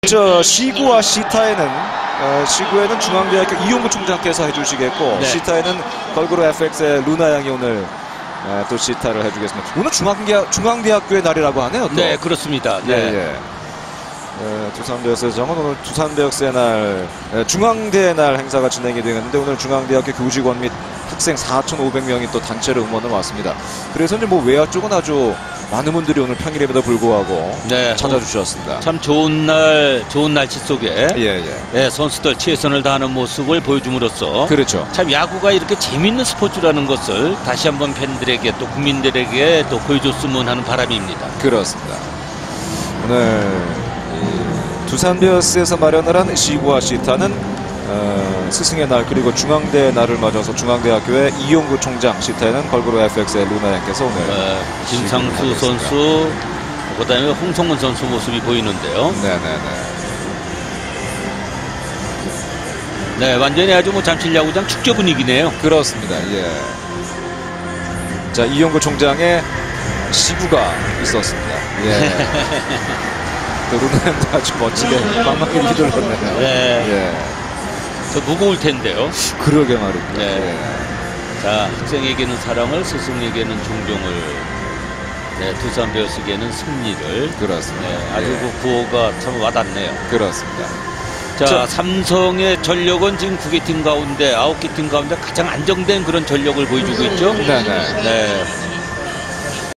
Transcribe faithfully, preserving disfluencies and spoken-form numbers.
저 시구와 시타에는 어, 시구에는 중앙대학교 이용구 총장께서 해주시겠고 네. 시타에는 걸그룹 에프엑스의 루나 양이 오늘 어, 또 시타를 해주겠습니다. 오늘 중앙대, 중앙대학교의 날이라고 하네요. 또. 네, 그렇습니다. 네. 예, 예. 에, 두산베어스의 정은 오늘 두산베어스의 날, 에, 중앙대의 날 행사가 진행이 되는데 오늘 중앙대학교 교직원 및 학생 사천오백 명이 또 단체로 응원을 왔습니다. 그래서 이제 뭐 외야 쪽은 아주 많은 분들이 오늘 평일임에도 불구하고 네, 찾아주셨습니다. 참 좋은 날, 좋은 날씨 속에 예, 예. 네, 선수들 최선을 다하는 모습을 보여줌으로써 그렇죠. 참 야구가 이렇게 재밌는 스포츠라는 것을 다시 한번 팬들에게 또 국민들에게 또 보여줬으면 하는 바람입니다. 그렇습니다. 오늘 이 두산 베어스에서 마련을 한 시구와 시타는 어, 스승의 날 그리고 중앙대의 날을 맞아서 중앙대학교의 이용구 총장, 시타에는 걸그룹 에프엑스의 루나 양께서 오늘 어, 김상수 선수, 그다음에 홍성문 선수 모습이 보이는데요. 네네네. 네, 완전히 아주 뭐 잠실야구장 축제 분위기네요. 그렇습니다. 예. 자, 이용구 총장의 시구가 있었습니다. 예. 또 루나양도 아주 멋지게 방망이 리드를 했네요. 네. 예. 저 무거울 텐데요. 그러게 말입니다. 네. 예. 자, 학생에게는 사랑을, 스승에게는 존경을, 네, 두산 베어스에게는 승리를. 그렇습니다. 네, 아주 예. 그 구호가 참 와닿네요. 그렇습니다. 자, 저, 삼성의 전력은 지금 구 개 팀 가운데, 아홉 개 팀 가운데 가장 안정된 그런 전력을 보여주고 있죠. 네네. 네.